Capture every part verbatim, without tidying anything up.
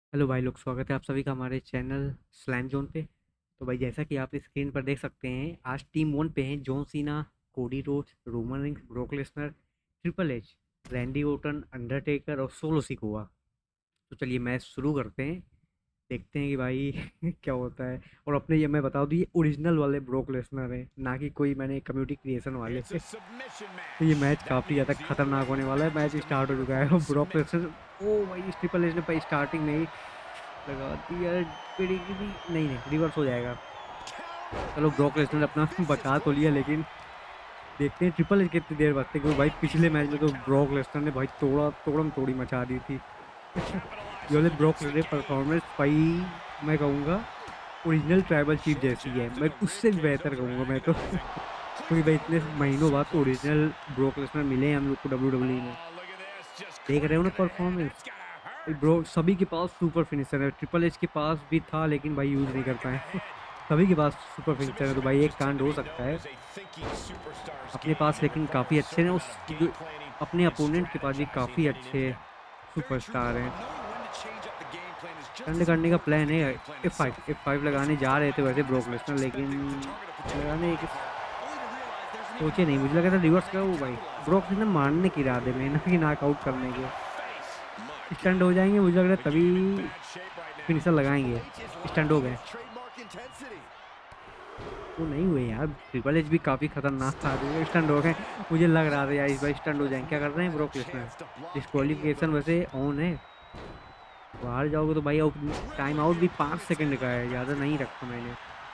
Hello भाई लोग, स्वागत है आप सभी का हमारे चैनल स्लैम जोन पे। तो भाई जैसा कि आप स्क्रीन पर देख सकते हैं, आज टीम वन पे हैं John Cena, Cody Rhodes, Roman Reigns, Brock Lesnar, Triple H, Randy Orton, Undertaker और सोलो सिकोआ। तो चलिए मैच शुरू करते हैं, देखते हैं कि भाई क्या होता है। और अपने ये मैं बता दूं, ये ओरिजिनल वाले ब्रोक लेसनर है, ना कि कोई मैंने कम्युनिटी क्रिएशन वाले तो ये मैच काफ़ी ज़्यादा खतरनाक होने वाला है। मैच स्टार्ट हो चुका है और ब्रॉक लेसनर, ओ भाई इस ट्रिपल एच ने भाई स्टार्टिंग में ही लगा दिया। पेडिग्री नहीं नहीं रिवर्स हो जाएगा। चलो ब्रॉक लेसनर अपना बचा तो लिया, लेकिन देखते हैं ट्रिपल एच कितनी देर बचते हैं, क्योंकि भाई पिछले मैच में तो ब्रॉक लेसनर ने भाई तोड़ा तोड़म तोड़ी मचा दी थी। ये वाले ब्रॉक लेसनर परफॉर्मेंस भाई मैं कहूँगा ओरिजिनल ट्राइबल चीफ जैसी है, मैं उससे भी बेहतर कहूँगा मैं तो क्योंकि भाई इतने महीनों बाद तो ओरिजिनल ब्रॉक लेसनर मिले हैं हम लोग को डब्ल्यू डब्ल्यू ई में। देख रहे हो ना परफॉर्मेंस, ब्रो सभी के पास सुपर फिनिशर है। ट्रिपल एच के पास भी था लेकिन भाई यूज नहीं कर पाए सभी के पास सुपर फिनिशर है, तो भाई एक कांड हो सकता है अपने पास, लेकिन काफ़ी अच्छे हैं उस जो अपने अपोनेंट के पास भी काफ़ी अच्छे सुपरस्टार हैं। टर्न करने का प्लान है, एफ फाइव एफ फाइव लगाने जा रहे थे वैसे ब्रोक लेसनर, लेकिन कुछ लगाने की सोचे नहीं। मुझे लगा था रिवर्स का वो भाई ब्रोक लेसनर मारने के इरादे में, ना कि नॉकआउट करने के। स्टंट हो जाएंगे मुझे लग रहा है, तभी फिनिशर लगाएंगे। स्टंट हो गए, वो नहीं हुए यार। ट्रिपल एच भी काफ़ी खतरनाक था, स्टंट हो गए। मुझे लग रहा था यार इस बार स्टंट हो जाएंगे। क्या कर रहे हैं ब्रोक लेसनर, डिस्क्वालिफिकेशन वैसे ऑन है। बाहर जाओगे तो भाई टाइम आउट भी पाँच सेकंड का है, ज़्यादा नहीं रखा मैंने।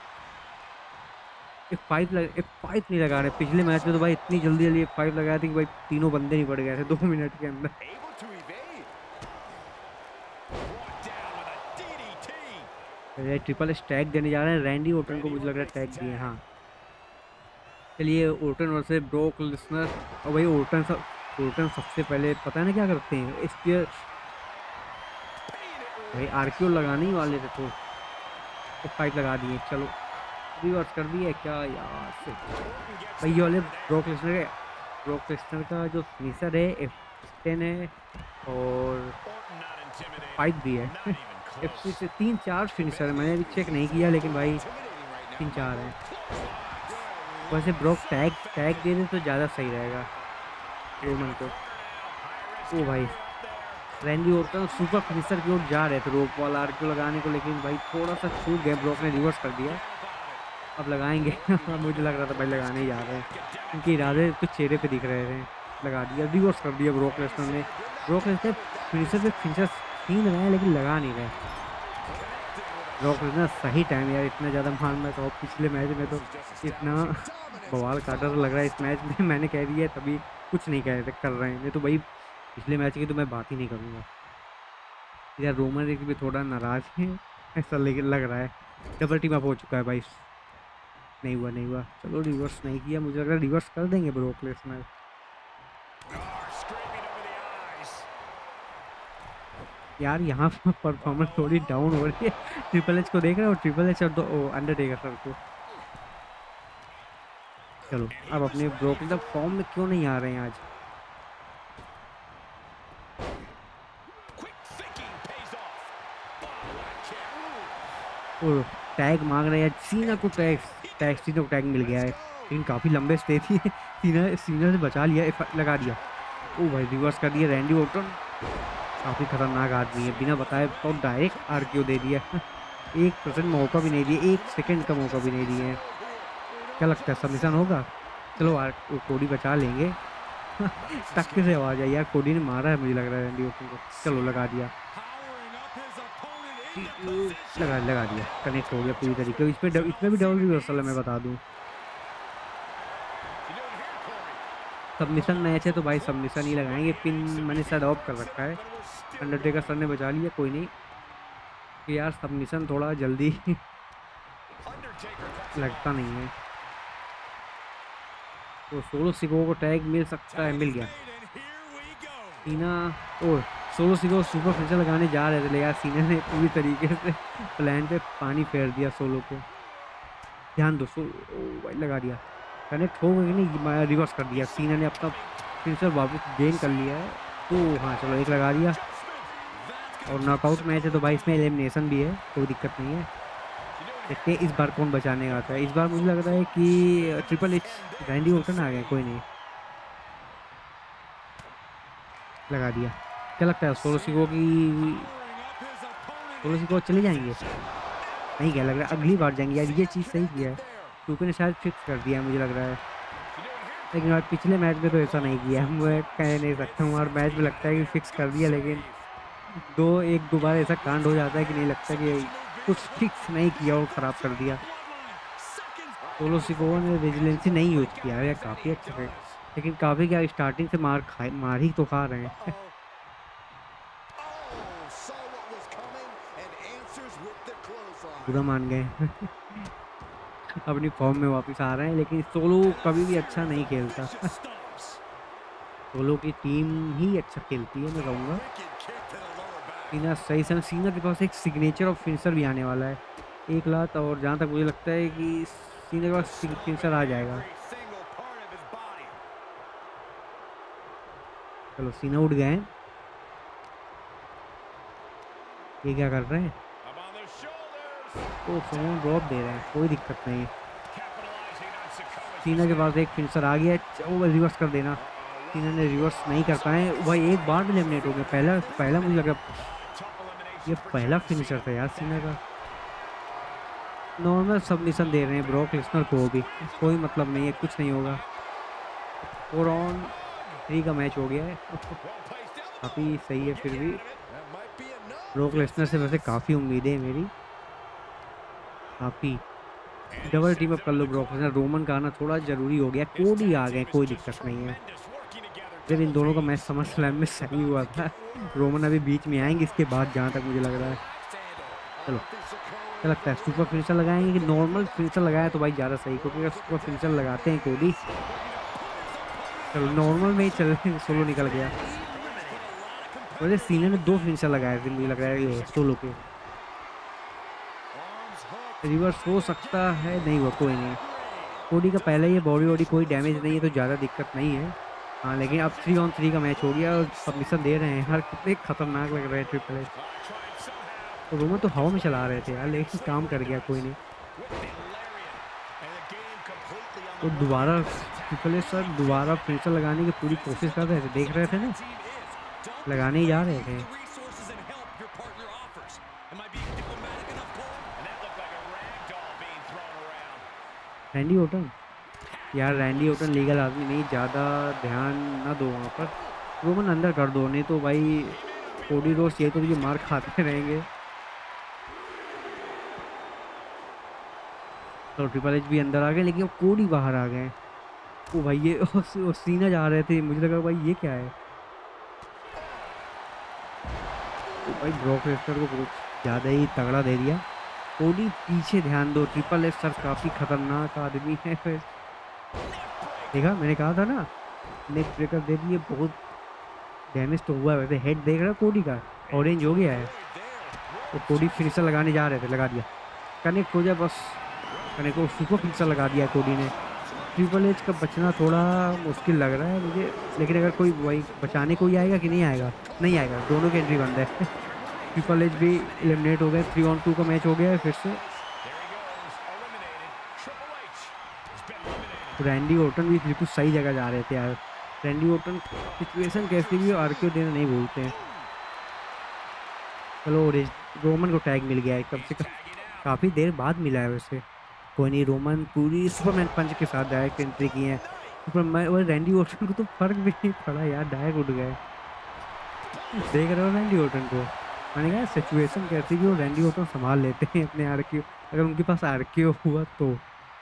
एफ फाइव लग एफ फाइव नहीं लगा रहे। पिछले मैच में तो भाई इतनी जल्दी जल्दी एफ फाइव लगाया था कि भाई तीनों बंदे नहीं पड़ गए थे दो मिनट के अंदर। ट्रिपल एच टैग देने जा रहे हैं रैंडी ओर्टन को, मुझे लग रहा है टैग दिए। हाँ चलिए, ओर्टन वर्सेस ब्रोक लेसनर। और भाई ओर्टन सब ओर्टन सबसे पहले पता है ना क्या करते हैं, स्पीयर भाई आरक्यू लगाने ही वाले थे तो एफ फाइव लगा दिए। चलो रिवर्स कर दिया क्या यार से भाई। ये वाले ब्रोक लेसनर का ब्रोक लेसनर का जो फिनिशर है एफ टेन है और फाइव भी है एफ सिक्स से तीन चार फिनिशर है। मैंने अभी चेक नहीं किया लेकिन भाई तीन चार है। वैसे ब्रोक टैग टैग दे दे तो ज़्यादा सही रहेगा रोमन को। ओ भाई रैंडी ओर्टन सुपर फिनिशर की ओर जा रहे थे रोप वाला आरक्यू लगाने को, लेकिन भाई थोड़ा सा छूट गए। ब्रोक ने रिवर्स कर दिया, अब लगाएंगे मुझे लग रहा था भाई लगाने ही जा रहे हैं, उनके इरादे कुछ चेहरे पे दिख रहे थे। लगा दिया, रिवर्स कर दिया ब्रोक लेसनर ने। ब्रोक लेसनर फिनिशर पे फिनिशर छीन रहे हैं लेकिन लगा नहीं रहे। ब्रोक लेसनर सही टाइम यार, इतना ज़्यादा मार मैं तो पिछले मैच में तो इतना बवाल काटा लग रहा है इस मैच में मैंने कह दिया तभी कुछ नहीं कह कर रहे हैं, नहीं तो भाई पिछले मैच की तो मैं बात ही नहीं करूँगा। यार रोमन रिंग्स भी थोड़ा नाराज है ऐसा लेकिन लग रहा है। डबल टीम अप हो चुका है भाई। नहीं हुआ नहीं हुआ चलो रिवर्स नहीं किया, मुझे लग रहा है रिवर्स कर देंगे ब्रोक लेसनर। यार यहाँ पर परफॉर्मेंस थोड़ी डाउन हो रही है। ट्रिपल एच को देख रहे हो, ट्रिपल एच और दो अंडरटेकर सर को। चलो अब अपने ब्रोक लेसनर फॉर्म में क्यों नहीं आ रहे हैं आज। और टैग मांग रहे हैं सीना को, टैग टैग सीना को टैग मिल गया है, लेकिन काफ़ी लंबे स्टे थी। सीना सीना से बचा लिया, लगा दिया। ओ भाई रिवर्स कर दिया रैंडी ओर्टन, काफ़ी खतरनाक आदमी है, बिना बताए तो डायरेक्ट आरक्यू दे दिया। एक परसेंट मौका भी नहीं दिया, एक सेकंड का मौका भी नहीं दिए। क्या लगता है सबमिशन होगा। चलो आर कोडी बचा लेंगे टक्के से आवाज आई यार, कोडी ने मारा है मुझे लग रहा है रैंडी ओर्टन को। चलो लगा दिया, लगा लगा दिया, कनेक्ट हो गया पूरी तरीके। इसमें इसमें भी डबल रिवर्सल है मैं बता दूं। सबमिशन मैच है तो भाई सबमिशन ही लगाएंगे। पिन मैंने शायद ऑफ कर रखा है, अंडरटेकर सर ने बचा लिया, कोई नहीं। कि यार सबमिशन थोड़ा जल्दी लगता नहीं है, तो सोलो सिको को टैग मिल सकता है, मिल गया। सीना ओ सोलो सिको सुपर फिनिशर लगाने जा रहे थे, लेकिन यार सीना ने पूरी तरीके से प्लान पे पानी फेर दिया सोलो को। ध्यान दो, सोलो ओ भाई लगा दिया, कनेक्ट हो गई नहीं, रिवर्स कर दिया। सीना ने अपना फिनिशर वापस गेन कर लिया है, तो हाँ चलो एक लगा दिया। और नॉकआउट मैच है तो भाई इसमें एलिमिनेशन भी है, कोई दिक्कत नहीं है। देखते हैं इस बार कौन बचाने आता है। इस बार मुझे लग रहा है कि ट्रिपल एच रैंडी ऑर्टन आ गए, कोई नहीं लगा दिया। क्या लगता है सोलो सिको की सोलो सिको चले जाएंगे? नहीं, क्या लग रहा है अगली बार जाएंगे यार, ये चीज़ सही किया है क्योंकि ने शायद फिक्स कर दिया है मुझे लग रहा है। लेकिन यार पिछले मैच में तो ऐसा नहीं किया है, मैं कह नहीं सकता हूँ। और मैच में लगता है कि फिक्स कर दिया, लेकिन दो एक दो बार ऐसा कांड हो जाता है कि नहीं लगता कि कुछ फिक्स नहीं किया और ख़राब कर दिया। सोलो सिको ने विजिलेंसी नहीं यूज किया है, काफ़ी अच्छा है, लेकिन काफ़ी क्या स्टार्टिंग से मार खा मार ही तो खा रहे हैं। पूरा मान गए। अपनी फॉर्म में वापस आ रहे हैं, लेकिन सोलो कभी भी अच्छा नहीं खेलता। सोलो की टीम ही अच्छा खेलती है, मैं कहूँगा। सीना सही समय, सीना के पास एक सिग्नेचर ऑफ फिनिशर भी आने वाला है एक लात, और जहाँ तक मुझे लगता है कि सीना के पास फिनिशर आ जाएगा। चलो सीना उठ गए हैं, ये क्या कर रहे हैं? तो फोन ड्रॉप दे रहे हैं, कोई दिक्कत नहीं। सीना के पास एक फिनिशर आ गया, वो रिवर्स कर देना। सीना ने रिवर्स नहीं कर पाए भाई, एक बार में एलिमिनेट हो गया। पहला पहला मुझे लगा ये पहला फिनिशर था यार सीना का। नॉर्मल सबमिशन दे रहे हैं ब्रॉक लेसनर को भी, कोई मतलब नहीं है, कुछ नहीं होगा। फोर ऑन थ्री का मैच हो गया है, काफ़ी सही है। फिर भी ब्रॉक लेसनर से वैसे काफ़ी उम्मीदें हैं मेरी, काफ़ी। डबल टीम अप कर लो ब्रॉक लेसनर, रोमन का आना थोड़ा ज़रूरी हो गया। कोडी आ गए, कोई दिक्कत नहीं है। जब इन दोनों का मैच समर स्लैम में सही हुआ था, रोमन अभी बीच में आएंगे इसके बाद, जहाँ तक मुझे लग रहा है। चलो क्या लगता है सुपर फिनिशर लगाएंगे कि नॉर्मल फिनिशर लगाया तो भाई ज़्यादा सही, क्योंकि अगर सुपर फिनिशर लगाते हैं कोडी, चलो नॉर्मल में ही चल रहे। सोलो निकल गया, वैसे सीने ने दो फिनिशर लगाए थे मुझे लग रहा है सोलो के। रिवर्स हो सकता है, नहीं हुआ, कोई नहीं। कोडी का पहले ही बॉडी वॉडी कोई डैमेज नहीं है तो ज़्यादा दिक्कत नहीं है। हाँ लेकिन अब थ्री ऑन थ्री का मैच हो गया और सबमिशन दे रहे हैं, हर कितने खतरनाक लग रहे हैं ट्रिपल एच। तो रोमन तो हवा में चला रहे थे यार, लेकिन काम कर गया, कोई नहीं। तो दोबारा ट्रिपल एच सर दोबारा फिनिशर लगाने की पूरी कोशिश कर रहे थे, देख रहे थे ना, लगाने ही जा रहे थे। रैंडी ऑर्टन यार, रैंडी ऑर्टन लीगल आदमी नहीं, ज़्यादा ध्यान ना दो वहाँ पर। रोमन अंदर कर दो, नहीं तो भाई कोडी रोड्स ये तो ये मार खाते रहेंगे। तो ट्रिपल एच भी अंदर आ गए, लेकिन वो कोडी बाहर आ गए। ओ भाई ये ओ, सीना जा रहे थे, मुझे लगा भाई ये क्या है। तो भाई ब्रॉक लेसनर को कुछ ज़्यादा ही तगड़ा दे दिया। कोडी पीछे ध्यान दो, ट्रिपल एच सर काफ़ी खतरनाक आदमी है। फिर देखा, मैंने कहा था ना, नेक ब्रेकर दे दिए, बहुत डैमेज तो हुआ है। वैसे हेड देख रहा है कोडी का, ऑरेंज हो गया है। तो कोडी फिनिशर लगाने जा रहे थे, लगा दिया, कनेक्ट हो जाए बस। कनेक्ट को सुपर फिनिशर लगा दिया कोडी ने। ट्रिपल एच का बचना थोड़ा मुश्किल लग रहा है मुझे, लेकिन अगर कोई वही बचाने कोई आएगा कि नहीं आएगा, नहीं आएगा, दोनों की एंट्री बंद है। ट्रिपल एच भी एलिमिनेट हो गए, थ्री ऑन टू का मैच हो गया है फिर से। रैंडी ऑर्टन भी बिल्कुल सही जगह जा रहे थे यार। रैंडी ऑर्टन सिचुएशन कैसी भी हो आरक्यू देना नहीं भूलते हैं। चलो रोमन को टैग मिल गया है, कम से कम काफ़ी देर बाद मिला है वैसे। कोई नहीं, रोमन पूरी सुपरमैन पंच के साथ डायरेक्ट एंट्री की है सुपरमैन, और रैंडी ऑर्टन को तो फर्क भी नहीं पड़ा यार, डायरेक्ट उठ गए। देख रहे हो रैंडी ऑर्टन को, मैंने कहा सिचुएशन कैसी भी हो रैंडी ऑर्टन संभाल लेते हैं अपने आरक्यू, अगर उनके पास आरक्यू हुआ तो।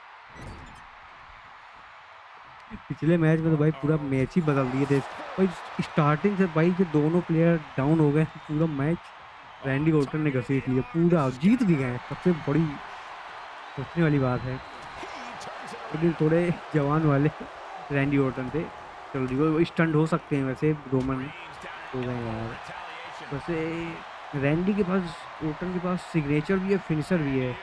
पिछले मैच में तो भाई पूरा मैच ही बदल दिए थे भाई, स्टार्टिंग से भाई जो दोनों प्लेयर डाउन हो गए, पूरा मैच रैंडी ऑर्टन ने घसीट लिया, पूरा जीत भी गए। सबसे बड़ी सोचने वाली बात है, लेकिन थोड़े जवान वाले रैंडी ऑर्टन थे। चलो जी, वो स्टंट हो सकते हैं वैसे, रोमन हो गए यार। वैसे रैंडी के पास, ऑर्टन के पास सिग्नेचर भी है, फिनिशर भी है।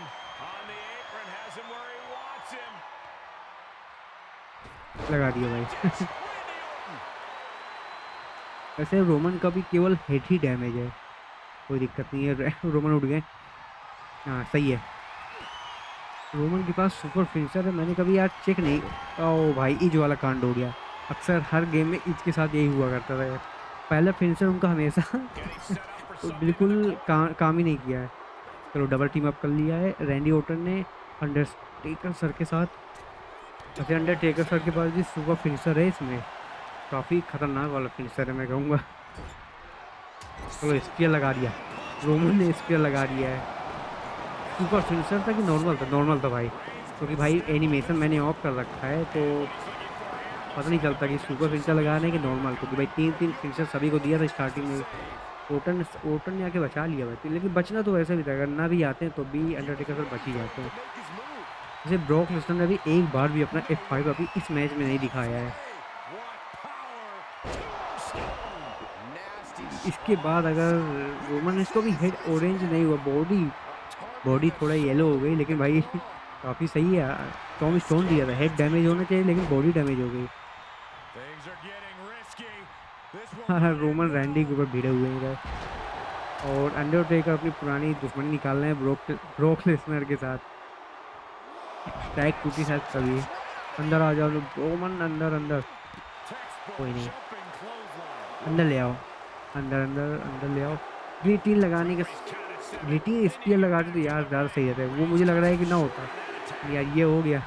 लगा दिया भाई। वैसे रोमन का भी केवल हेड ही डैमेज है, कोई दिक्कत नहीं है। रोमन उठ गए। हाँ सही है। रोमन के पास सुपर फिनिशर है, मैंने कभी यार चेक नहीं। ओ भाई इज वाला कांड हो गया। अक्सर हर गेम में इज के साथ यही हुआ करता था यार। पहला फिनिशर उनका हमेशा बिल्कुल का, काम ही नहीं किया है। चलो डबल टीम अप कर लिया है रैंडी ऑर्टन ने अंडरटेकर सर के साथ। वैसे अंडरटेकर सर के पास भी सुपर फिनिशर है, इसमें काफ़ी खतरनाक वाला फिनिशर है मैं कहूँगा। चलो स्पीयर लगा दिया, रोमन ने स्पीयर लगा दिया है। सुपर फिनिशर था कि नॉर्मल था? नॉर्मल था भाई, क्योंकि भाई एनिमेशन मैंने ऑफ कर रखा है तो पता नहीं चलता कि सुपर फिनिशर लगाना है कि नॉर्मल, क्योंकि भाई तीन तीन फिनिशर सभी को दिया था स्टार्टिंग में। ओटन ओटन ने आके बचा लिया भाई, लेकिन बचना तो वैसे भी था, अगर ना भी आते हैं तो भी अंडरटेकर सर बच ही जाते हैं। जैसे ब्रॉक लेसनर ने भी एक बार भी अपना एफ फाइव अभी इस मैच में नहीं दिखाया है। इसके बाद अगर रोमन इसको भी हेड ऑरेंज नहीं हुआ, बॉडी बॉडी थोड़ा येलो हो गई, लेकिन भाई काफ़ी सही है। टॉम स्टोन दिया था, हेड डैमेज होना चाहिए लेकिन बॉडी डैमेज हो गई। हाँ हाँ रोमन रैंडी के ऊपर भिड़े हुए हैं इधर, और अंडरटेकर अपनी पुरानी दुश्मनी निकाल रहे हैं ब्रोक ब्रोक लेसनर के साथ। टैग टूटी शायद तभी। अंदर आ जाओ रोमन, अंदर अंदर, कोई नहीं, अंदर ले आओ, अंदर अंदर अंदर ले आओ। गिलीटीन लगाने के गिलीटीन स्पीयर लगाते तो यार ज़्यादा सही रहता है, वो मुझे लग रहा है कि ना होता यार, ये हो गया।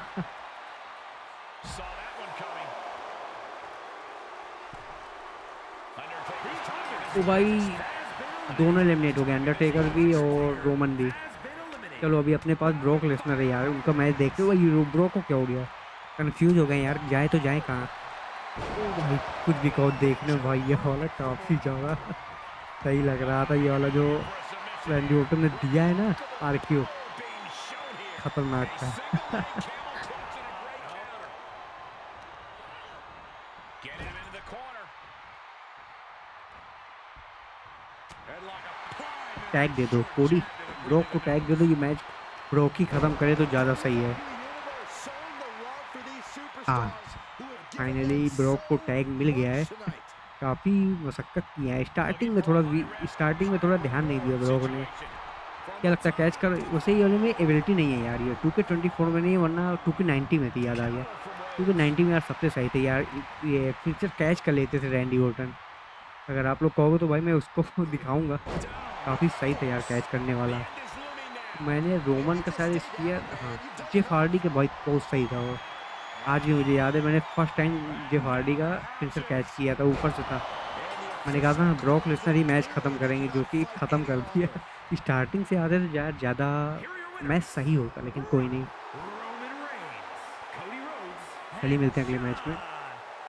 तो भाई दोनों एलिमिनेट हो गए, अंडरटेकर भी और रोमन भी। चलो अभी अपने पास ब्रोक लेसनर है यार, उनका मैच देखते हो भाई। ब्रोक को क्या हो गया, कंफ्यूज हो गए यार, जाए तो जाए कहाँ। भाई कुछ भी कहो देखने भाई, ये वाला काफ़ी ज़्यादा सही लग रहा था, ये वाला जो रैंडी ऑर्टन ने दिया है ना आरक्यू, खतरनाक था। टैग दे दो कोडी, ब्रोक को टैग दे दो, ये मैच ब्रोक ही ख़त्म करे तो ज़्यादा सही है। हाँ फाइनली ब्रोक को टैग मिल गया है। काफ़ी मशक्क़त किया है, स्टार्टिंग में थोड़ा स्टार्टिंग में थोड़ा ध्यान नहीं दिया ब्रोक ने। क्या लगता है कैच कर, वैसे ही वाले में एबिलिटी नहीं है यार, ये टू के ट्वेंटी फोर में नहीं है, वरना टू के नाइन्टी में थी, याद आ गया। टू के नाइन्टी में यार सबसे सही थे यार, ये फीचर कैच कर लेते थे रैंडी ऑर्टन। अगर आप लोग कहोगे तो भाई मैं उसको दिखाऊंगा, काफ़ी सही था यार कैच करने वाला। मैंने रोमन का शायद स्पीयर, हाँ जेफ हार्डी के भाई बहुत सही था वो, आज भी मुझे याद है मैंने फर्स्ट टाइम जेफ हार्डी का फिनिशर कैच किया था, ऊपर से था। मैंने कहा था ब्रॉक लेसनर ही मैच ख़त्म करेंगे, जो कि ख़त्म कर दिया। स्टार्टिंग से आते तो यार ज़्यादा मैच सही होता, लेकिन कोई नहीं। चलिए मिलते हैं अगले मैच में।